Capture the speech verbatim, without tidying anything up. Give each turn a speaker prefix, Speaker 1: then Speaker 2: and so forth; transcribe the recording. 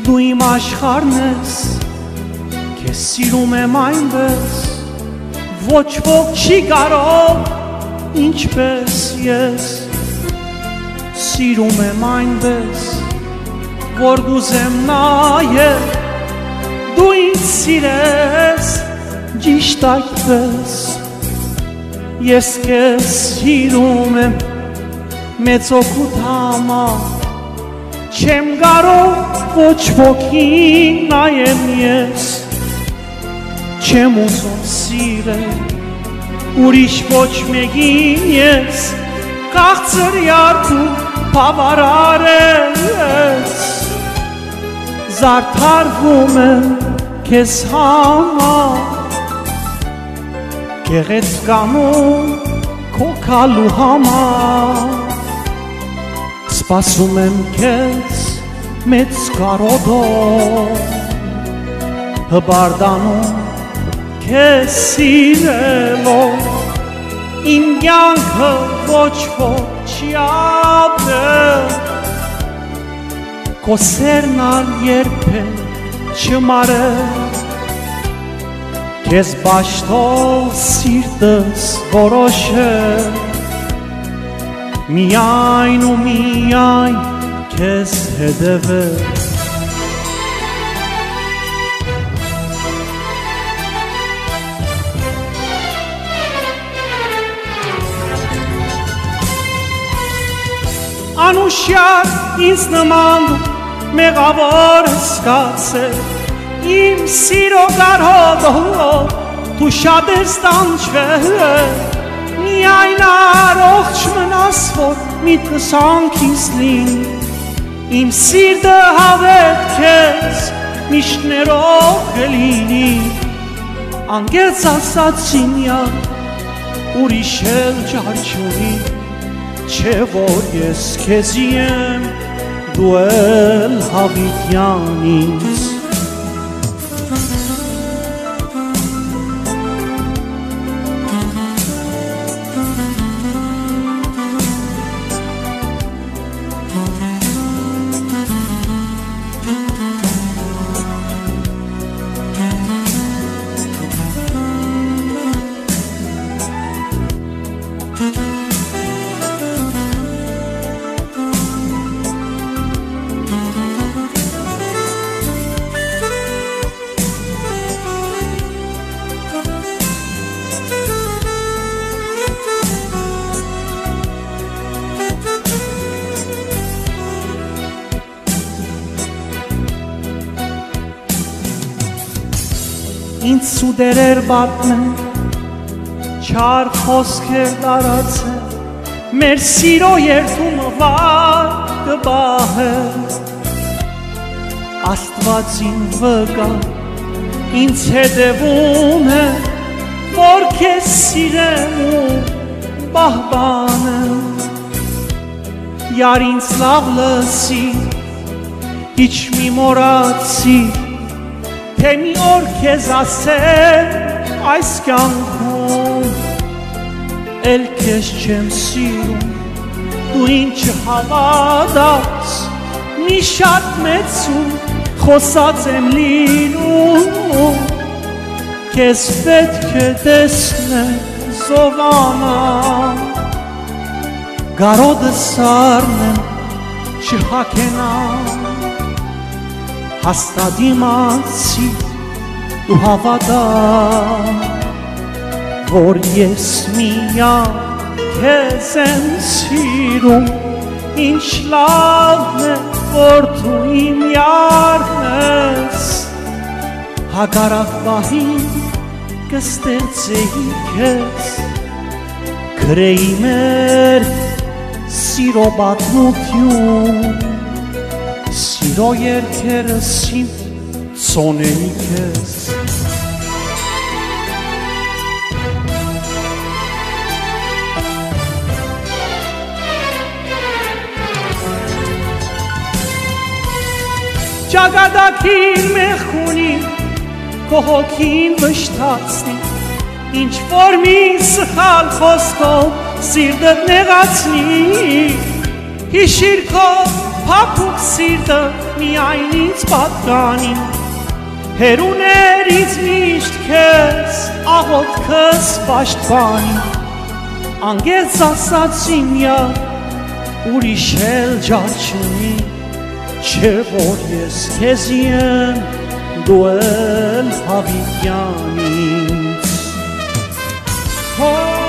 Speaker 1: Դու իմ աշխարհն ես, քեզ սիրում եմ այնպես, ոչ ոք չի կարող ինչպես ես։ Սիրում եմ այնպես, որ գուզեմ նայել, դու ինձ սիրես ճիշտ այդպես։ Ես քեզ սիրում եմ մեծ օգուտ համար, չեմ կարող ոչ ոքին նայեմ ես, չեմ ուզում սիրել ուրիշ ոչ մեկին ես, քաղցր յարդու բավարար ես, զարդարվում եմ քեզ համար, գեղեցկանում քո քալու համար, սպասում եմ քեզ մեծ կարոտով, հբարդանում քեզ սիրելով, իմ կյանքը ոչ ոք չի ապրել, քո սերն ալ երբեք չմարել, քեզ բաշխով սիրտս որոշել, միայն ու միայն քեզ հետևել։ Անուշյալ ինձ նման մեղավոր սկացել, իմ սիրո գարհով դու շատ ես տանջվել, միայն առողջ մնաս, որ միտքս անքիս լինի, իմ սիրտը հավետ քեզ միշտ ներող կլինի, անկեղծ ասած ինյա ուրիշ էլ ջար չունի, չէ որ ես քեզի եմ, դու էլ հավիտյան ինձ։ Ինձ սուդերեր բատն չար խոսքեր տարածել, մեր սիրո երդումը վար կբահել, Աստվածին վկա ինձ հետևում է, որ քեզ սիրեմ ու պահպանեմ, յար ինձ լավ լսի, իչ մի մոռացի, թե մի օր քեզ ասեմ այս կյանքում, էլ քեզ չեմ սիրում, դու ինչ հավատաս, մի շատ մեծ ու խոսած եմ լինում, քեզ պետք է տեսնել զովանալ, գարոտս առնեմ չհագենալ, հաստատ իմացի ու հավատա, որ ես միայն քեզ եմ սիրում, ինչ լավն է, որ դու իմ յարն ես, հագարակ պահին կստեղծեի քեզ, գրեի մեր սիրո պատմություն, Սիրո երգերս իմ ծոնեի քեզ։ Ճակատագիր մեղքունի, քո հոգին վշտացնի, ինչ որ մի սխալ խոսքով սիրտդ նեղացնի, հիշիր քո փափուկ սիրտը միայն ինձ պատկանի Հերուներից միշտ քեզ աղոթքս պաշտպանի Անգեց ասացի միակ ուրիշ էլ ջար չունի Չէ որ ես քեզ եմ դու էլ հավիտյան ինձ